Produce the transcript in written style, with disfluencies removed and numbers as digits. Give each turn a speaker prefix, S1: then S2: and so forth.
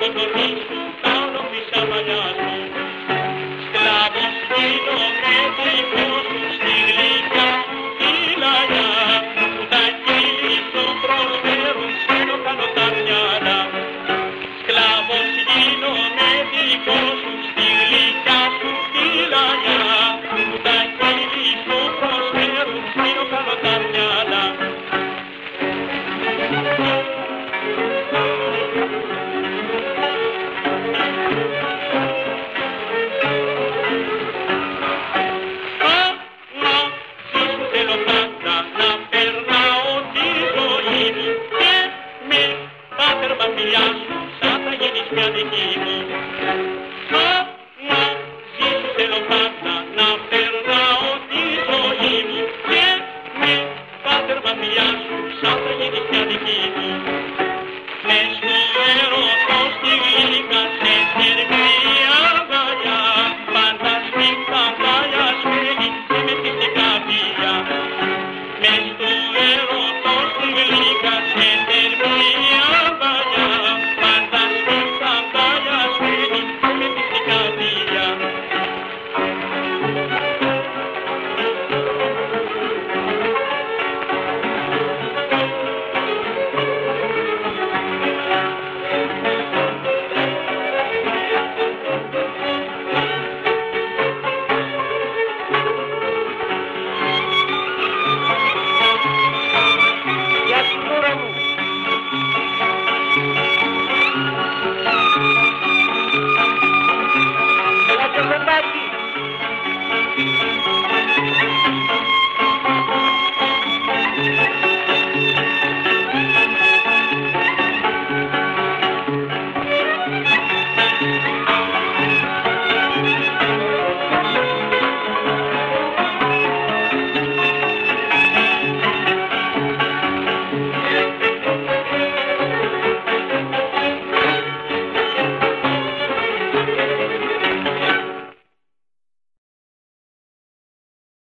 S1: κοτονί σου, κάνω τη σαβαλιά σου. Σκλάβος γίνομαι δικός σου, στη γλυκιά σου τη λαγιά, που τα χείλη σου προσφέρουν, σένω κάνω τα μυαλά. Σκλάβος γίνομαι δικός σου, στη γλυκιά σου τη λαγιά, που τα χείλη σου προσφέρουν, σένω κάνω τα μυαλά. Σαν θα γίνεις μια δική μου.